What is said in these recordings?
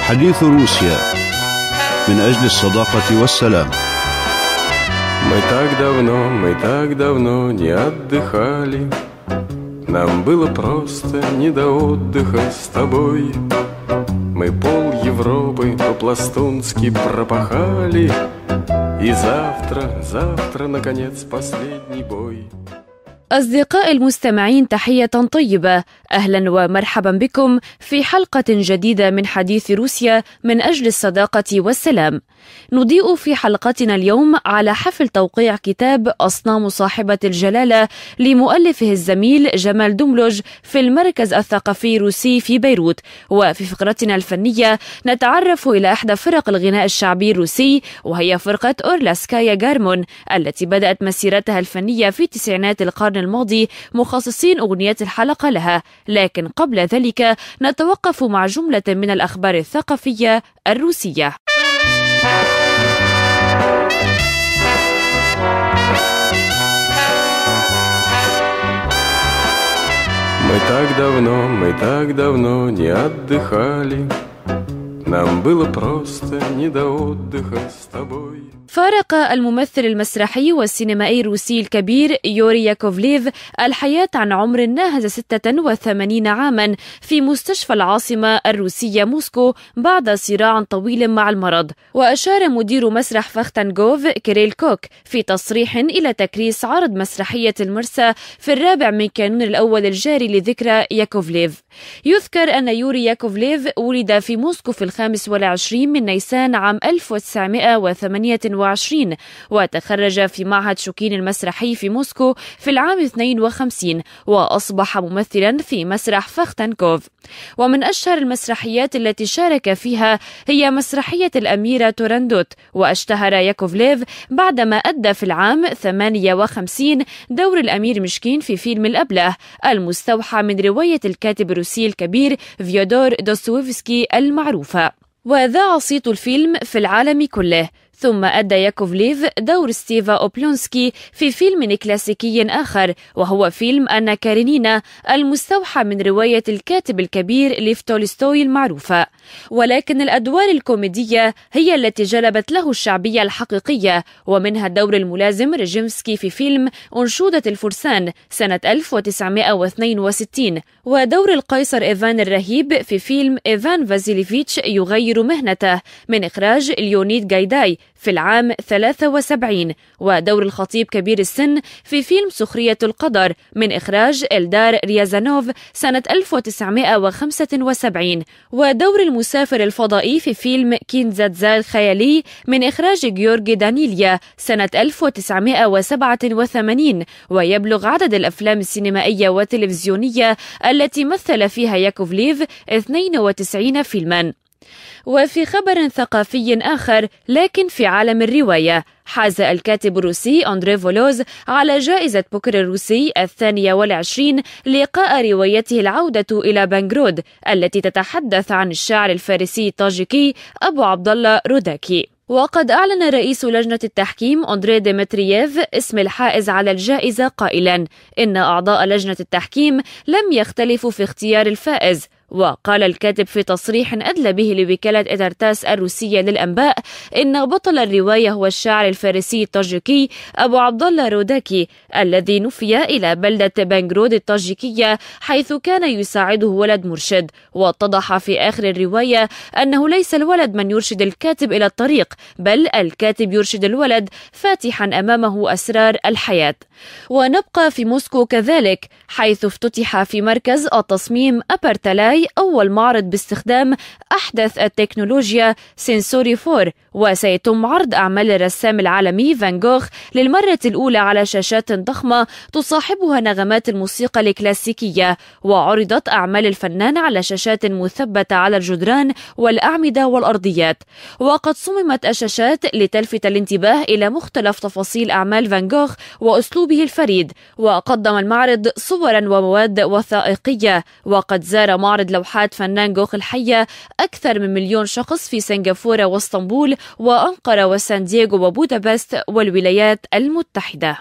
حديث روسيا من أجل الصداقة والسلام. Мы так давно не отдыхали. Нам было просто не до отдыха с тобой. Мы пол Европы по-пластунски пропахали. И завтра, наконец, последний бой. أصدقاء المستمعين، تحية طيبة، أهلا ومرحبا بكم في حلقة جديدة من حديث روسيا من أجل الصداقة والسلام. نضيء في حلقتنا اليوم على حفل توقيع كتاب أصنام صاحبة الجلالة لمؤلفه الزميل جمال دوملوج في المركز الثقافي الروسي في بيروت. وفي فقرتنا الفنية نتعرف إلى إحدى فرق الغناء الشعبي الروسي، وهي فرقة أورلاسكايا غارمون التي بدأت مسيرتها الفنية في تسعينات القرن الماضي، مخصصين أغنية الحلقة لها. لكن قبل ذلك نتوقف مع جملة من الأخبار الثقافية الروسية. Мы так давно не отдыхали. Нам было просто не до отдыха с тобой. فارق الممثل المسرحي والسينمائي الروسي الكبير يوري ياكوفليف الحياة عن عمر ناهز 86 عاما في مستشفى العاصمة الروسية موسكو بعد صراع طويل مع المرض. وأشار مدير مسرح فاختنغوف كيريل كوك في تصريح إلى تكريس عرض مسرحية المرسى في 4 من كانون الأول الجاري لذكرى ياكوفليف. يذكر أن يوري ياكوفليف ولد في موسكو في 25 من نيسان عام 1928، وتخرج في معهد شوكين المسرحي في موسكو في العام 52، وأصبح ممثلا في مسرح فاختنكوف. ومن أشهر المسرحيات التي شارك فيها هي مسرحية الأميرة توراندوت. واشتهر ياكوفليف بعدما أدى في العام 58 دور الأمير مشكين في فيلم الأبله المستوحى من رواية الكاتب الروسي الكبير فيودور دوستويفسكي المعروفة، وذاع صيت الفيلم في العالم كله. ثم أدى ياكوفليف دور ستيفا أوبلونسكي في فيلم كلاسيكي آخر، وهو فيلم أنا كارينينا المستوحى من رواية الكاتب الكبير ليف تولستوي المعروفة. ولكن الأدوار الكوميدية هي التي جلبت له الشعبية الحقيقية، ومنها الدور الملازم ريجيمسكي في فيلم أنشودة الفرسان سنة 1962، ودور القيصر إيفان الرهيب في فيلم إيفان فازيليفيتش يغير مهنته من إخراج ليونيد غايداي في العام 73، ودور الخطيب كبير السن في فيلم سخرية القدر من إخراج إلدار ريازانوف سنة 1975، ودور المسافر الفضائي في فيلم كينزادزا الخيالي من إخراج جيورجي دانيليا سنة 1987. ويبلغ عدد الأفلام السينمائية والتلفزيونية التي مثل فيها ياكوفليف 92 فيلما. وفي خبر ثقافي آخر لكن في عالم الرواية، حاز الكاتب الروسي أندري فولوز على جائزة بوكر الروسي 22 لقاء روايته العودة إلى بنغرود التي تتحدث عن الشاعر الفارسي الطاجيكي أبو عبد الله روداكي. وقد أعلن رئيس لجنة التحكيم أندري ديمترييف اسم الحائز على الجائزة قائلا إن أعضاء لجنة التحكيم لم يختلفوا في اختيار الفائز. وقال الكاتب في تصريح أدلى به لوكالة إترتاس الروسية للأنباء إن بطل الرواية هو الشاعر الفارسي الطاجيكي أبو عبد الله روداكي الذي نفي إلى بلدة بنغرود الطاجيكية حيث كان يساعده ولد مرشد. واتضح في آخر الرواية أنه ليس الولد من يرشد الكاتب إلى الطريق، بل الكاتب يرشد الولد فاتحا أمامه أسرار الحياة. ونبقى في موسكو كذلك، حيث افتتح في مركز التصميم أبرتلاي أول معرض باستخدام أحدث التكنولوجيا سينسوري 4، وسيتم عرض أعمال الرسام العالمي فان جوخ للمرة الأولى على شاشات ضخمة تصاحبها نغمات الموسيقى الكلاسيكية. وعرضت أعمال الفنان على شاشات مثبتة على الجدران والأعمدة والأرضيات. وقد صممت الشاشات لتلفت الانتباه إلى مختلف تفاصيل أعمال فان جوخ وأسلوبه الفريد. وقدم المعرض صورا ومواد وثائقية. وقد زار معرض لوحات فنان جوخ الحية أكثر من 1,000,000 شخص في سنغافورة واسطنبول وأنقرة وسان دييغو وبودابست والولايات المتحدة.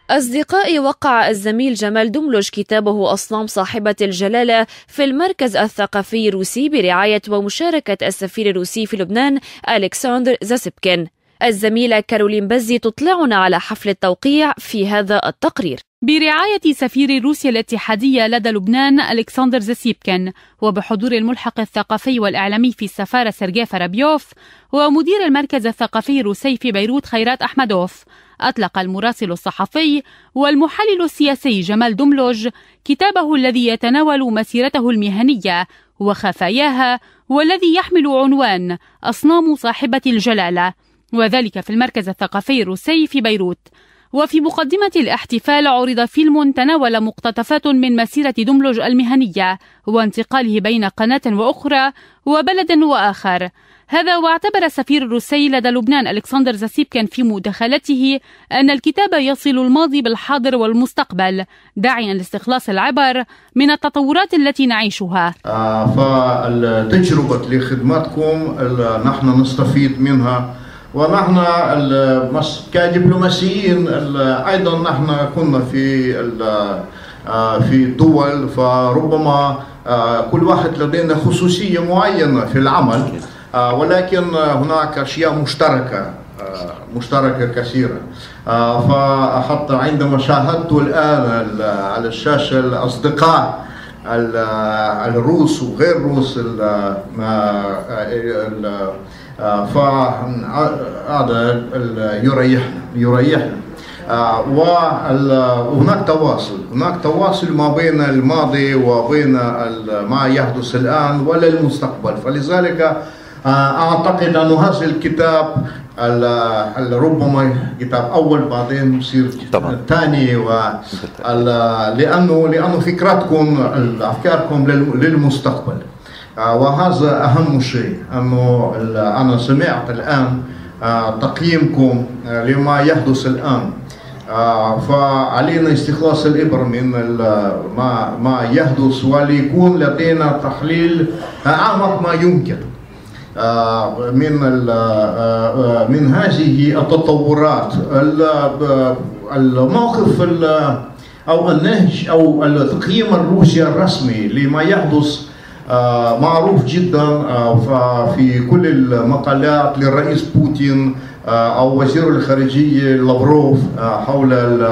أصدقائي، وقع الزميل جمال دملج كتابه أصنام صاحبة الجلالة في المركز الثقافي الروسي برعاية ومشاركة السفير الروسي في لبنان ألكسندر زاسيبكين. الزميلة كارولين بزي تطلعنا على حفل التوقيع في هذا التقرير. برعاية سفير روسيا الاتحادية لدى لبنان ألكسندر زاسيبكين، وبحضور الملحق الثقافي والإعلامي في السفارة سيرجي فرابيوف، ومدير المركز الثقافي الروسي في بيروت خيرات أحمدوف، أطلق المراسل الصحفي والمحلل السياسي جمال دملج كتابه الذي يتناول مسيرته المهنية وخفاياها، والذي يحمل عنوان أصنام صاحبة الجلالة، وذلك في المركز الثقافي الروسي في بيروت. وفي مقدمة الاحتفال عرض فيلم تناول مقتطفات من مسيرة دملج المهنية وانتقاله بين قناة وأخرى وبلد وآخر. هذا واعتبر السفير الروسي لدى لبنان ألكسندر زاسيبكين في مداخلته أن الكتاب يصل الماضي بالحاضر والمستقبل، داعيا لاستخلاص العبر من التطورات التي نعيشها. فالتجربة لخدمتكم نحن نستفيد منها، ونحن كدبلوماسيين أيضا نحن كنا في دول، فربما كل واحد لدينا خصوصية معينة في العمل، ولكن هناك أشياء مشتركة كثيرة. فحتى عندما شاهدت الآن على الشاشة الأصدقاء الروس وغير روس فهذا يريحنا. وهناك تواصل ما بين الماضي وبين ما يحدث الآن ولا المستقبل. فلذلك أعتقد أن هذا الكتاب ربما كتاب أول بعدين يصير ثاني، لأنه فكرتكم أفكاركم للمستقبل، وهذا أهم شيء. أنه أنا سمعت الآن تقييمكم لما يحدث الآن، فعلينا استخلاص الإبر من ما يحدث، وليكون لدينا تحليل أعمق ما يمكن من هذه التطورات. الموقف أو النهج أو التقييم الروسي الرسمي لما يحدث معروف جدا في كل المقالات للرئيس بوتين أو وزير الخارجية لافروف حول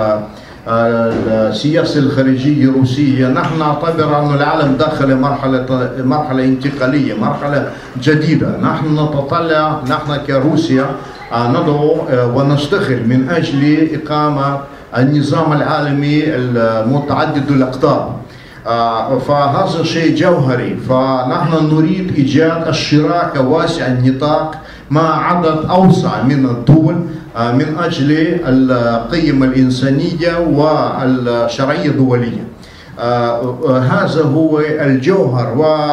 السياسة الخارجية الروسية. نحن نعتبر أن العالم داخل مرحلة انتقالية، مرحلة جديدة. نحن نتطلع، نحن كروسيا ندعو ونشتغل من أجل إقامة النظام العالمي المتعدد الأقطاب، فهذا شيء جوهري. فنحن نريد إيجاد الشراكة واسع النطاق مع عدد أوسع من الدول من أجل القيم الإنسانية والشرعية الدولية. هذا هو الجوهر.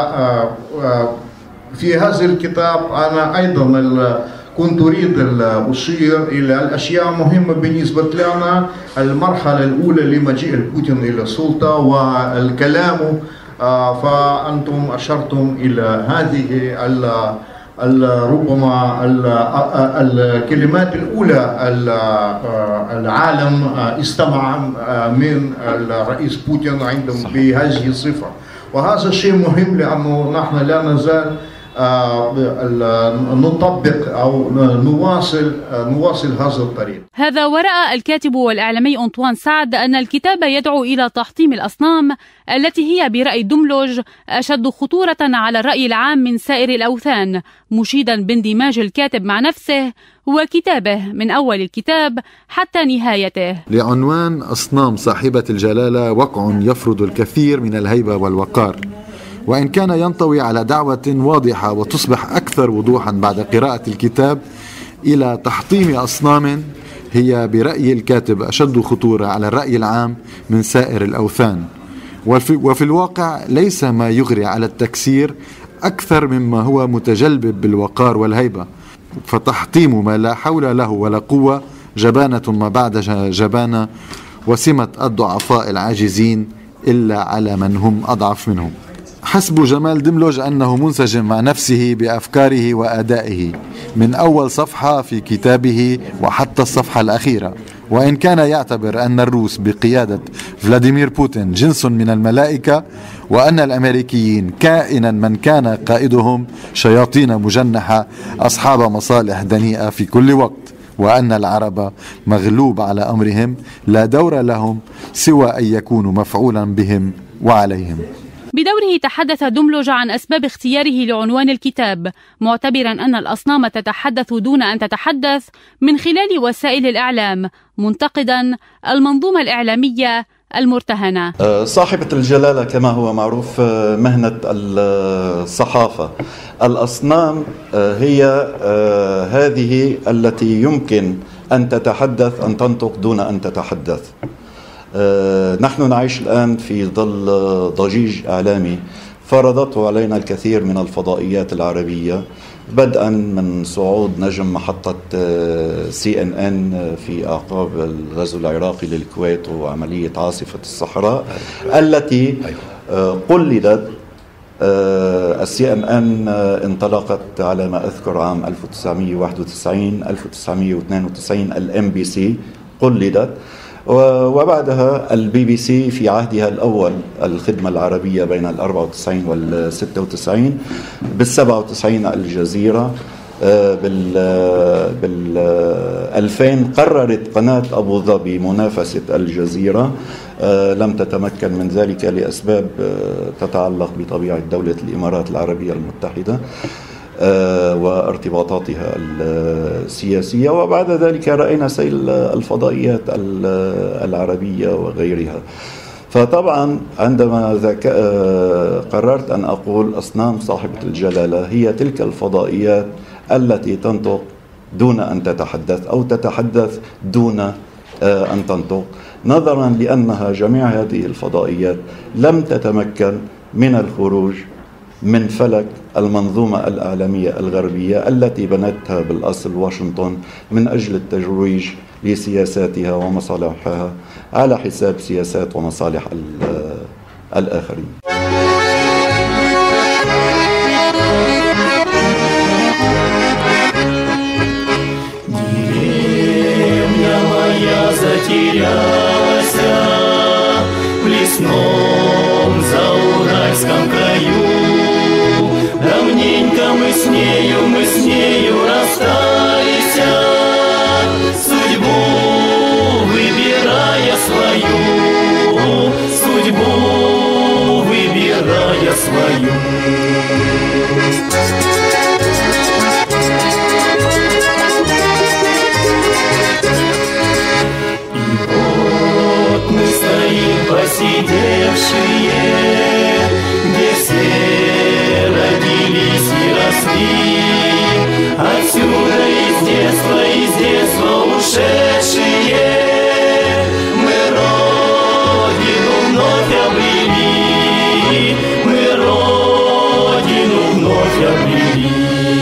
وفي هذا الكتاب أنا أيضا كنت أريد أشير إلى الأشياء مهمة بالنسبة لنا. المرحلة الأولى لمجيء بوتين إلى السلطة والكلام، فأنتم أشرتم إلى هذه ربما الكلمات الأولى. العالم استمع من الرئيس بوتين عندهم بهذه الصفة، وهذا الشيء مهم لأنه نحن لا نزال نطبق أو نواصل هذا الطريق. هذا ورأى الكاتب والإعلامي أنطوان سعد أن الكتاب يدعو إلى تحطيم الأصنام التي هي برأي دملج أشد خطورة على الرأي العام من سائر الأوثان، مشيدا باندماج الكاتب مع نفسه وكتابه من أول الكتاب حتى نهايته. لعنوان أصنام صاحبة الجلالة وقع يفرض الكثير من الهيبة والوقار، وإن كان ينطوي على دعوة واضحة وتصبح أكثر وضوحا بعد قراءة الكتاب إلى تحطيم أصنام هي برأي الكاتب أشد خطورة على الرأي العام من سائر الأوثان. وفي الواقع ليس ما يغري على التكسير أكثر مما هو متجلب بالوقار والهيبة، فتحطيم ما لا حول له ولا قوة جبانة ما بعد جبانة، وسمة الضعفاء العاجزين إلا على من هم أضعف منهم. حسب جمال دملج أنه منسجم مع نفسه بأفكاره وأدائه من أول صفحة في كتابه وحتى الصفحة الأخيرة، وإن كان يعتبر أن الروس بقيادة فلاديمير بوتين جنس من الملائكة، وأن الأمريكيين كائنا من كان قائدهم شياطين مجنحة أصحاب مصالح دنيئة في كل وقت، وأن العرب مغلوب على أمرهم لا دور لهم سوى أن يكونوا مفعولا بهم وعليهم. بدوره تحدث دملج عن أسباب اختياره لعنوان الكتاب، معتبرا أن الأصنام تتحدث دون أن تتحدث من خلال وسائل الإعلام، منتقدا المنظومة الإعلامية المرتهنة. صاحبة الجلالة كما هو معروف مهنة الصحافة. الأصنام هي هذه التي يمكن أن تتحدث، أن تنطق دون أن تتحدث. نحن نعيش الآن في ظل ضجيج إعلامي فرضته علينا الكثير من الفضائيات العربية، بدءا من صعود نجم محطة CNN في أعقاب الغزو العراقي للكويت وعملية عاصفة الصحراء التي قلدت. CNN انطلقت على ما أذكر عام 1991 1992 الMBC قلدت، وبعدها BBC في عهدها الأول الخدمة العربية بين 94 وال 96، بال 97 الجزيرة، بال 2000 قررت قناة أبو ظبي منافسة الجزيرة، لم تتمكن من ذلك لأسباب تتعلق بطبيعة دولة الإمارات العربية المتحدة وارتباطاتها السياسية. وبعد ذلك رأينا سيل الفضائيات العربية وغيرها. فطبعا عندما قررت أن أقول أصنام صاحبة الجلالة هي تلك الفضائيات التي تنطق دون أن تتحدث أو تتحدث دون أن تنطق، نظرا لأنها جميع هذه الفضائيات لم تتمكن من الخروج من فلك المنظومة الإعلامية الغربية التي بنتها بالأصل واشنطن من أجل الترويج لسياساتها ومصالحها على حساب سياسات ومصالح الآخرين. Мы с нею расстались, судьбу выбирая свою, судьбу выбирая свою. И вот мы стоим посидевшие, где все родились и росли, отсюда из детства ушедшие, мы родину вновь обрели, мы родину вновь обрели.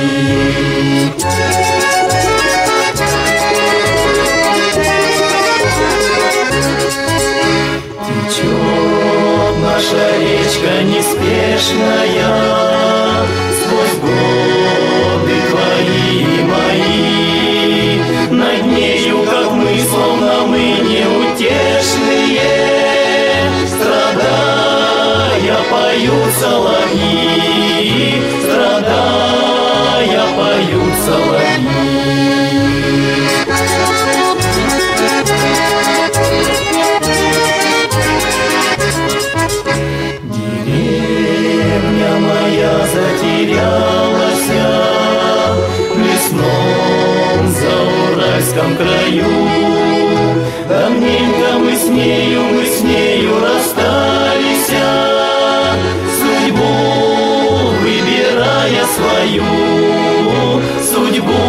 Течет наша речка неспешная сквозь годы твои и мои, над нею, как мы, словно мы неутешные, страдая поют соловьи, страдая поют соловьи. Деревня моя затерялась в лесном зауральском краю. Давненько мы с нею расстались, судьбу выбирая свою, судьбу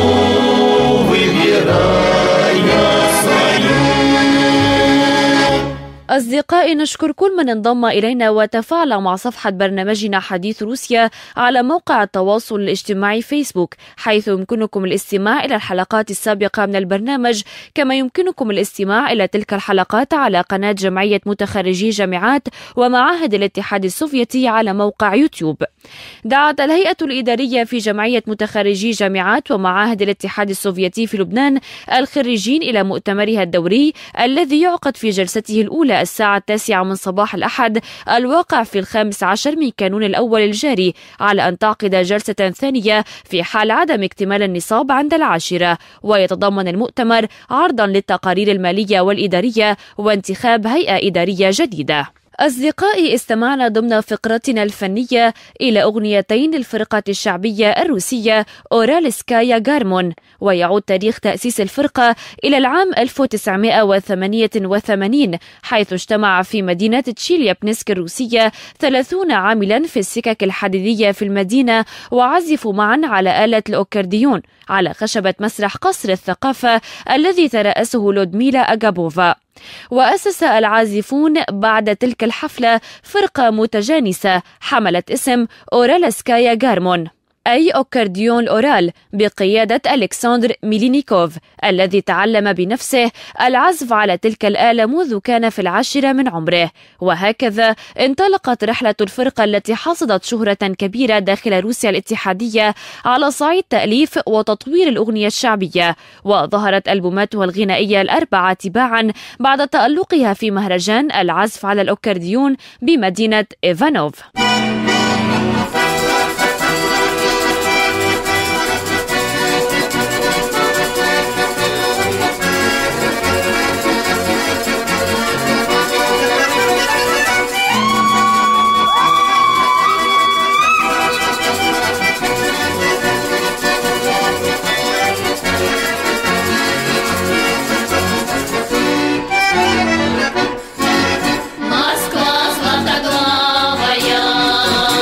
выбирая свою. أصدقائي ونشكر كل من انضم إلينا وتفاعل مع صفحة برنامجنا حديث روسيا على موقع التواصل الاجتماعي فيسبوك، حيث يمكنكم الاستماع إلى الحلقات السابقة من البرنامج، كما يمكنكم الاستماع إلى تلك الحلقات على قناة جمعية متخرجي جامعات ومعاهد الاتحاد السوفيتي على موقع يوتيوب. دعت الهيئة الإدارية في جمعية متخرجي جامعات ومعاهد الاتحاد السوفيتي في لبنان الخريجين إلى مؤتمرها الدوري الذي يعقد في جلسته الأولى الساعة 9 من صباح الأحد الواقع في 15 من كانون الأول الجاري، على أن تعقد جلسة ثانية في حال عدم اكتمال النصاب عند 10. ويتضمن المؤتمر عرضا للتقارير المالية والإدارية وانتخاب هيئة إدارية جديدة. أصدقائي، استمعنا ضمن فقرتنا الفنية إلى أغنيتين للفرقة الشعبية الروسية أورالسكايا غارمون، ويعود تاريخ تأسيس الفرقة إلى العام 1988، حيث اجتمع في مدينة تشيليابنسك الروسية 30 عاملا في السكك الحديدية في المدينة، وعزفوا معا على آلة الأوكرديون على خشبة مسرح قصر الثقافة الذي ترأسه لودميلا أغابوفا. وأسس العازفون بعد تلك الحفلة فرقة متجانسة حملت اسم أورالسكايا غارمون، أي أوكرديون الأورال، بقيادة ألكسندر ميلينيكوف الذي تعلم بنفسه العزف على تلك الآلة منذ كان في 10 من عمره. وهكذا انطلقت رحلة الفرقة التي حصدت شهرة كبيرة داخل روسيا الاتحادية على صعيد تأليف وتطوير الأغنية الشعبية، وظهرت ألبوماتها الغنائية ال4 تباعا بعد تألقها في مهرجان العزف على الأوكرديون بمدينة إيفانوف. Москва златоглавая,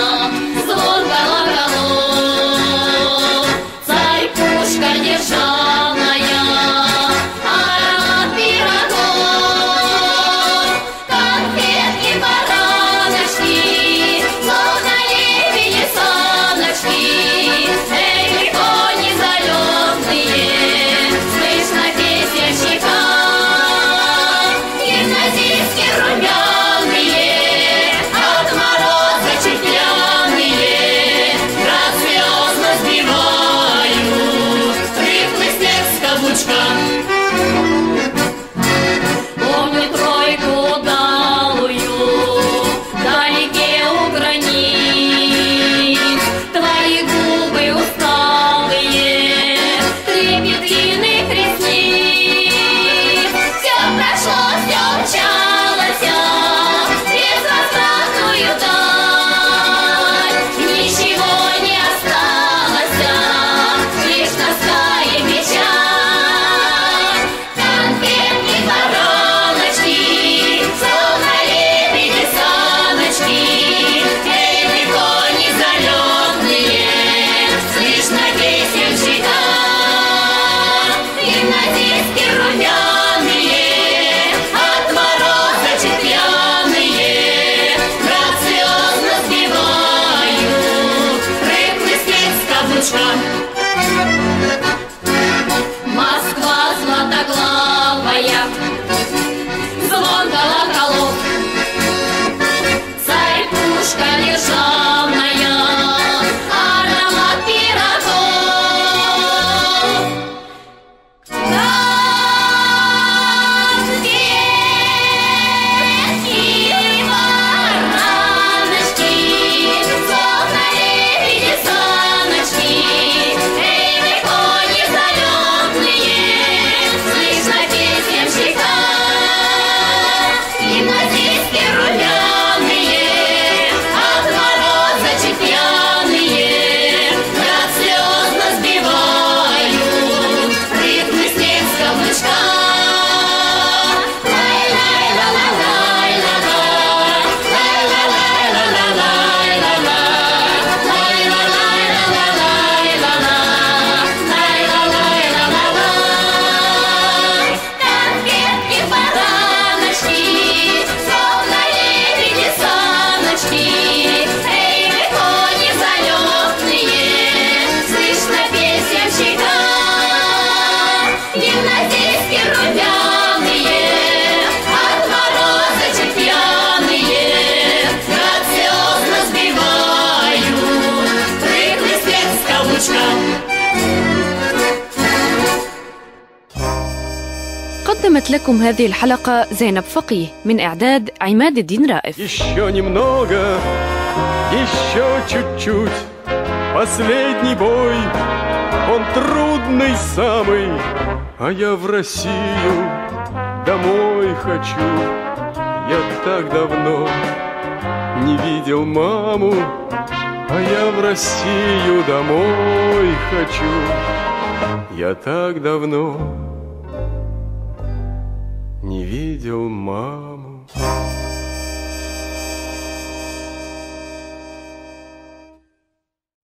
قدمت لكم هذه الحلقة زينب فقيه، من إعداد عماد الدين رائف. Еще немного, еще чуть-чуть. Последний бой, он трудный самый, а я в Россию домой хочу. Я так давно не видел маму, а я в Россию домой хочу. Я так давно не видел маму.